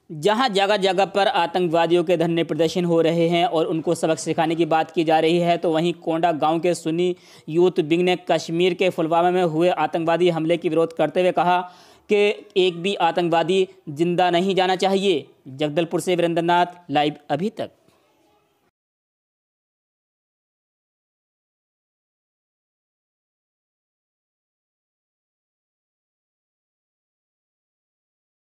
जहां जगह जगह पर आतंकवादियों के धरने प्रदर्शन हो रहे हैं और उनको सबक सिखाने की बात की जा रही है, तो वहीं कोंडा गांव के सुन्नी यूथ विंग ने कश्मीर के पुलवामा में हुए आतंकवादी हमले की विरोध करते हुए कहा कि एक भी आतंकवादी जिंदा नहीं जाना चाहिए। जगदलपुर से वीरेंद्र नाथ, लाइव अभी तक।